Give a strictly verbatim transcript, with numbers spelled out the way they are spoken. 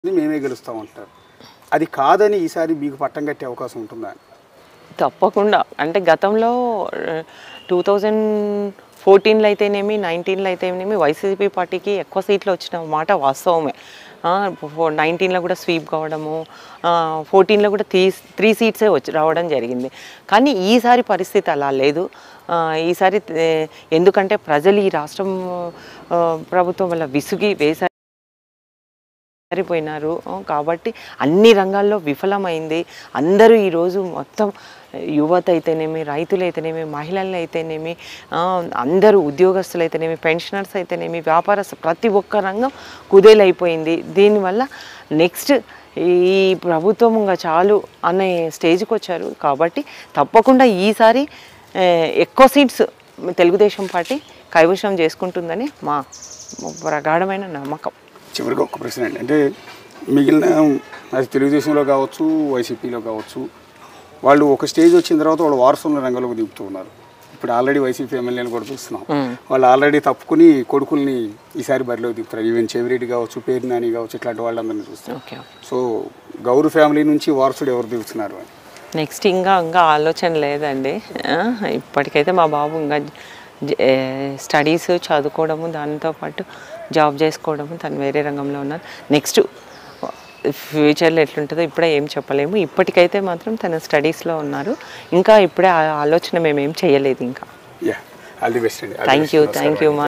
మేమే గెలుస్తాం అంటారు. అది కాదని ఈసారి మీకు పట్టం కట్టే అవకాశం ఉంటుందా? తప్పకుండా. అంటే గతంలో టూ థౌజండ్ ఫోర్టీన్లో అయితేనేమి నైన్టీన్లో అయితేనేమి వైసీపీ పార్టీకి ఎక్కువ సీట్లు వచ్చిన మాట వాస్తవమే. నైన్టీన్లో కూడా స్వీప్ కావడము, ఫోర్టీన్లో కూడా త్రీ త్రీ సీట్సే వచ్చి రావడం జరిగింది. కానీ ఈసారి పరిస్థితి అలా లేదు. ఈసారి ఎందుకంటే ప్రజలు ఈ రాష్ట్రం ప్రభుత్వం వల్ల విసిగి వేసా సరిపోయినారు కాబట్టి అన్ని రంగాల్లో విఫలమైంది. అందరూ ఈరోజు మొత్తం యువత అయితేనేమి, రైతులు అయితేనేమి, మహిళలు అయితేనేమి, అందరూ ఉద్యోగస్తులు అయితేనేమి, పెన్షనర్స్ అయితేనేమి, వ్యాపారస్తు ప్రతి ఒక్క రంగం కుదేలైపోయింది. దీనివల్ల నెక్స్ట్ ఈ ప్రభుత్వం ఇంకా చాలు అనే స్టేజ్కి వచ్చారు. కాబట్టి తప్పకుండా ఈసారి ఎక్కువ సీట్స్ తెలుగుదేశం పార్టీ కైవసం చేసుకుంటుందని మా ప్రగాఢమైన నమ్మకం. చివరిగా ఒక ప్రశ్న అండి, అంటే మిగిలిన అది తెలుగుదేశంలో కావచ్చు, వైసీపీలో కావచ్చు, వాళ్ళు ఒక స్టేజ్ వచ్చిన తర్వాత వాళ్ళు వారసుల రంగంలోకి దిగుతూ ఉన్నారు. ఇప్పుడు ఆల్రెడీ వైసీపీ ఎమ్మెల్యేలు కూడా చూస్తున్నాం, వాళ్ళు ఆల్రెడీ తప్పుకుని కొడుకుల్ని ఈసారి బరిలోకి దిగుతారు. ఈవెన్ చెవిరెడ్డి కావచ్చు, పేరు నాని కావచ్చు, ఇట్లాంటి వాళ్ళందరినీ చూస్తాం. సో గౌరు ఫ్యామిలీ నుంచి వారసుడు ఎవరు దిగుతున్నారు అని నెక్స్ట్ ఇంకా ఇంకా ఆలోచన లేదండి. ఇప్పటికైతే మా బాబు ఇంకా స్టడీస్ చదువుకోవడము, దాంతోపాటు జాబ్ చేసుకోవడము, తను వేరే రంగంలో ఉన్నారు. నెక్స్ట్ ఫ్యూచర్లో ఎట్లుంటుందో ఇప్పుడే ఏం చెప్పలేము. ఇప్పటికైతే మాత్రం తన స్టడీస్లో ఉన్నారు. ఇంకా ఇప్పుడే ఆలోచన మేమేం చేయలేదు ఇంకా. థ్యాంక్ యూ థ్యాంక్ యూ మా